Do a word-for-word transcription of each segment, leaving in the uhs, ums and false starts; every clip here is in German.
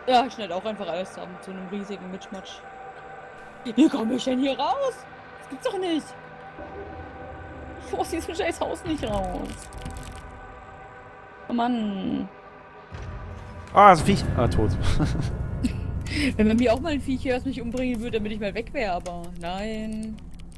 Ja, ich schneide auch einfach alles zusammen zu einem riesigen Mitschmatsch. Wie komme ich denn hier raus? Das gibt's doch nicht. Ich muss diesem scheiß Haus nicht raus. Oh Mann. Ah, das Viech. Ah, tot. Wenn man mir auch mal ein Viech hier, das mich umbringen würde, damit ich mal weg wäre, aber nein.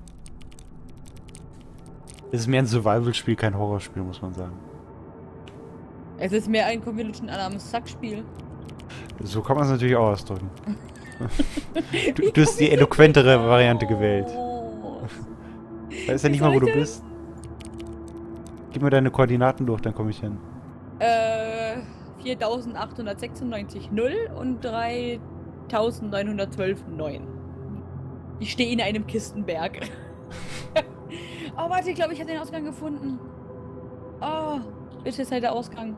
Es ist mehr ein Survival-Spiel, kein Horrorspiel, muss man sagen. Es ist mehr ein Convention Alarms Sackspiel. So kann man es natürlich auch ausdrücken. du, du hast die eloquentere Variante gewählt. Weiß ja nicht mal, wo du bist. Gib mir deine Koordinaten durch, dann komme ich hin. Äh, viertausendachthundertsechsundneunzig null und dreitausendneunhundertzwölf neun. Ich stehe in einem Kistenberg. Oh, warte, ich glaube, ich habe den Ausgang gefunden. Oh, bitte ist halt der Ausgang.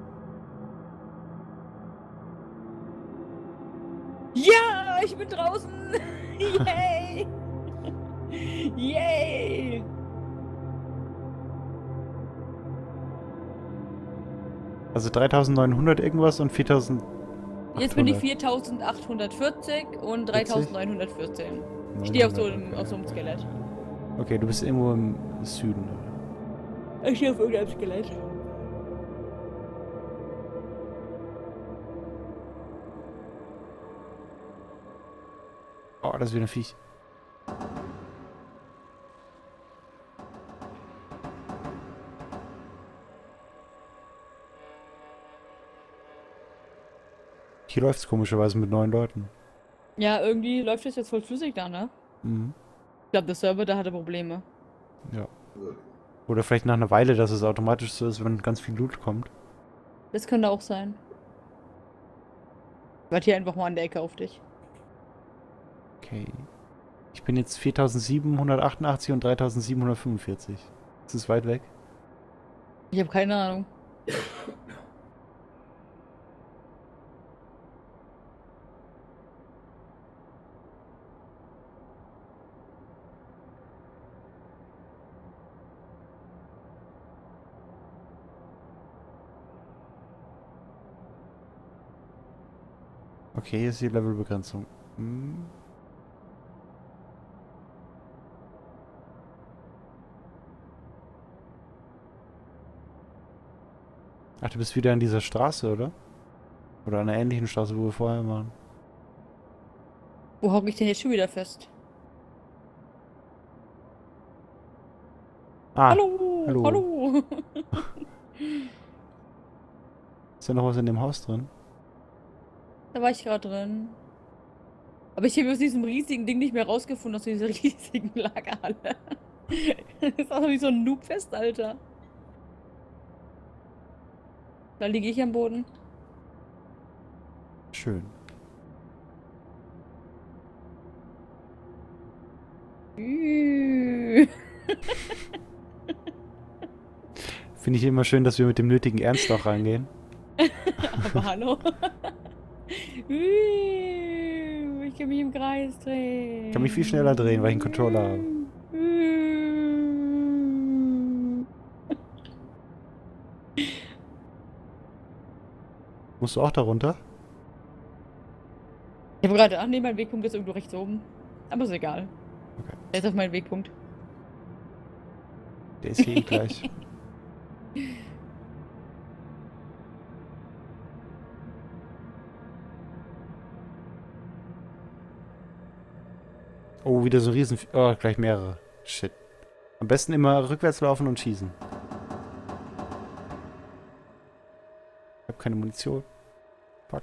Ja, ich bin draußen. Yay. Yay. Also dreitausendneunhundert irgendwas und viertausend. Jetzt bin ich viertausendachthundertvierzig und dreitausendneunhundertvierzehn. Ich stehe auf so einem, auf so einem Skelett. Okay, du bist irgendwo im Süden. Ich stehe auf irgendeinem Skelett. Oh, das ist wieder ein Viech. Hier läuft es komischerweise mit neun Leuten. Ja, irgendwie läuft das jetzt voll flüssig da, ne? Mhm. Ich glaube, der Server, da hatte Probleme. Ja. Oder vielleicht nach einer Weile, dass es automatisch so ist, wenn ganz viel Loot kommt. Das könnte auch sein. Ich warte hier einfach mal an der Ecke auf dich. Okay. Ich bin jetzt viertausendsiebenhundertachtundachtzig und dreitausendsiebenhundertfünfundvierzig. Ist das weit weg? Ich habe keine Ahnung. Okay, hier ist die Levelbegrenzung. Hm. Ach, du bist wieder an dieser Straße, oder? Oder an einer ähnlichen Straße, wo wir vorher waren. Wo hocke ich denn jetzt schon wieder fest? Ah, Hallo, hallo. hallo. Ist da noch was in dem Haus drin? Da war ich gerade drin. Aber ich habe aus diesem riesigen Ding nicht mehr rausgefunden, aus dieser riesigen Lagerhalle. Das ist auch wie so ein Noob fest, Alter. Da liege ich am Boden. Schön. Finde ich immer schön, dass wir mit dem nötigen Ernst auch rangehen. Aber hallo. Ich kann mich im Kreis drehen. Ich kann mich viel schneller drehen, weil ich einen Controller habe. Musst du auch da runter? Ich habe gerade, ach nee, mein Wegpunkt ist irgendwo rechts oben. Aber ist egal. Okay. Der ist auf meinem Wegpunkt. Der ist hier gleich. Oh, wieder so ein riesen... Oh, gleich mehrere. Shit. Am besten immer rückwärts laufen und schießen. Ich habe keine Munition. Fuck.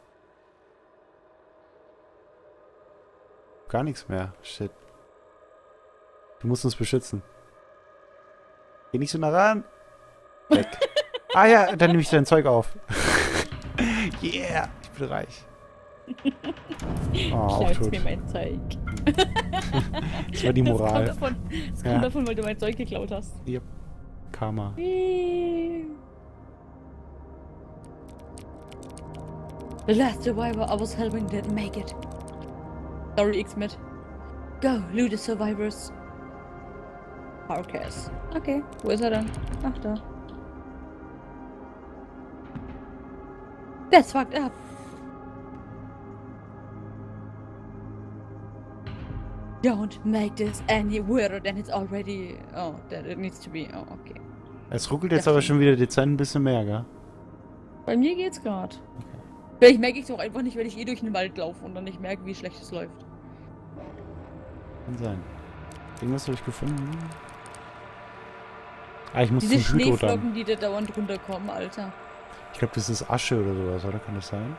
Gar nichts mehr. Shit. Du musst uns beschützen. Geh nicht so nah ran. Weg. Ah ja, dann nehme ich dein Zeug auf. Yeah, ich bin reich. Oh, auch tot. mir mein Zeug. Das war die Moral. Das kommt davon, das kommt Ja. davon, weil du mein Zeug geklaut hast. Yep. Karma. The last survivor I was helping didn't make it. Sorry, X-Met. Go, loot the survivors. Podcast. Okay, wo ist er dann? Ach, da. That's fucked up. Don't make this any weirder than it's already. Oh, that it needs to be. Oh, okay. Es ruckelt jetzt aber schon wieder dezent ein bisschen mehr, gell? Bei mir geht's gerade. Okay. Vielleicht merke ich es auch einfach nicht, wenn ich eh durch den Wald laufe und dann nicht merke, wie schlecht es läuft. Kann sein. Irgendwas habe ich gefunden. Ah, ich muss Diese zum Blutdot Schneeflocken, dann. die da dauernd runterkommen, Alter. Ich glaube, das ist Asche oder sowas, oder? Kann das sein?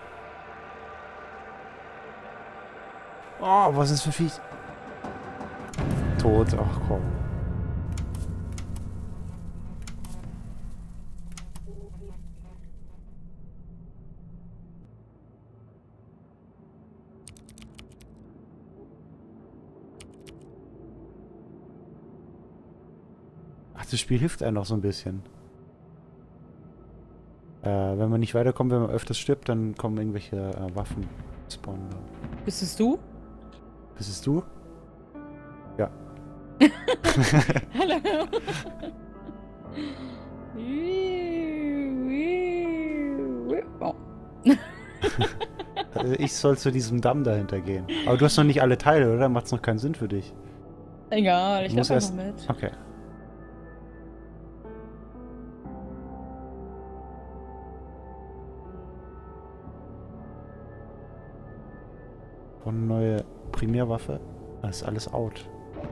Oh, was ist das für Viech? Tot, ach komm. Ach, das Spiel hilft einem noch so ein bisschen. Äh, wenn man nicht weiterkommt, wenn man öfters stirbt, dann kommen irgendwelche äh, Waffen spawnen. Bist es du? Bist es du? Ja. Hallo. Oh. Also ich soll zu diesem Damm dahinter gehen. Aber du hast noch nicht alle Teile, oder? Macht's noch keinen Sinn für dich? Egal, ich muss lauf erst... einfach mit. Okay. Und eine neue Primärwaffe. Das ist alles out.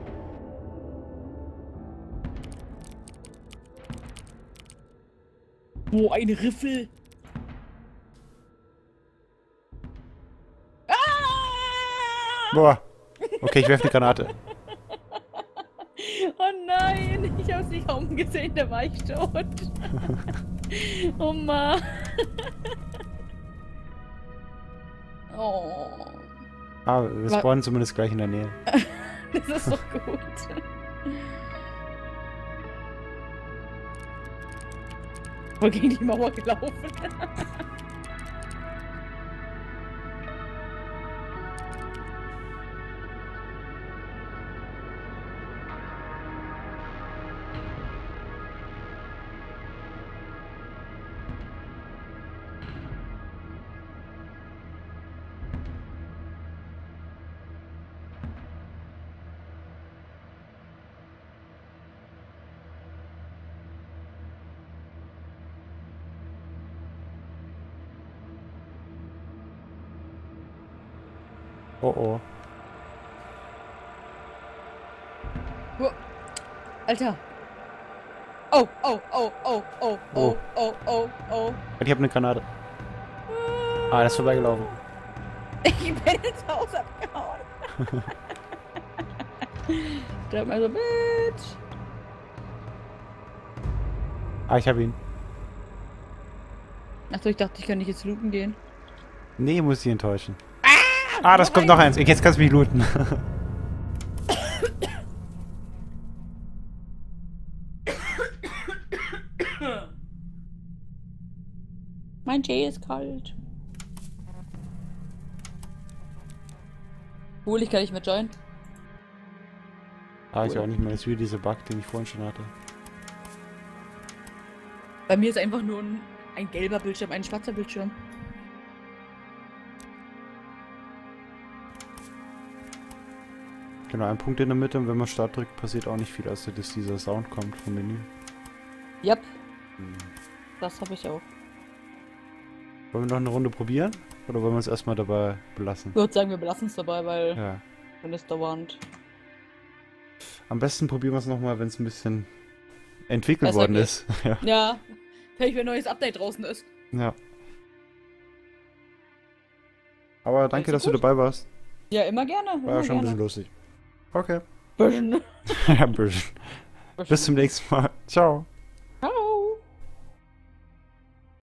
Oh, ein Riffel. Ah! Boah. Okay, ich werfe eine Granate. Oh nein, ich hab's nicht kaum gesehen, da war ich tot. Oh Mann. Oh. Ah, wir spawnen zumindest gleich in der Nähe. Das ist doch gut. Wo gegen die Mauer gelaufen? Oh oh. Wo? Alter. Oh, oh, oh, oh, oh, oh, oh, oh, oh. Ich hab eine Granate. Ah, das ist vorbeigelaufen. Ich bin ins Haus abgehauen. Bleib mal so, Bitch. Ah, ich hab ihn. Achso, ich dachte, ich kann nicht jetzt looten gehen. Nee, muss ich enttäuschen. Ah, das kommt noch eins. Jetzt kannst du mich looten. Mein Tee ist kalt. Cool, ich kann nicht mehr joinen. Ah, ich auch nicht mehr. Das ist wieder dieser Bug, den ich vorhin schon hatte. Bei mir ist einfach nur ein, ein gelber Bildschirm, ein schwarzer Bildschirm. Genau, ein Punkt in der Mitte und wenn man Start drückt, passiert auch nicht viel, als dass dieser Sound kommt vom Menü. Yep. Hm. Das habe ich auch. Wollen wir noch eine Runde probieren? Oder wollen wir es erstmal dabei belassen? Ich würde sagen, wir belassen es dabei, weil Ja. wenn es dauernd. Am besten probieren wir es nochmal, wenn es ein bisschen entwickelt Besser worden geht. ist. Ja. Ja, vielleicht wenn ein neues Update draußen ist. Ja. Aber danke, dass du gut? dabei warst. Ja, immer gerne. War Immer ja schon ein gerne. bisschen lustig. Okay. Bisschen. Ja, ein bisschen. Bis zum nächsten Mal. Ciao.